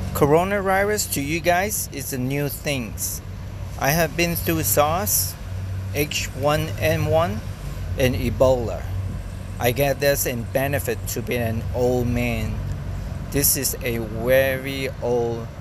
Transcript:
Coronavirus to you guys is a new thing. I have been through SARS, H1N1, and Ebola. I get there's a benefit to being an old man. This is a very old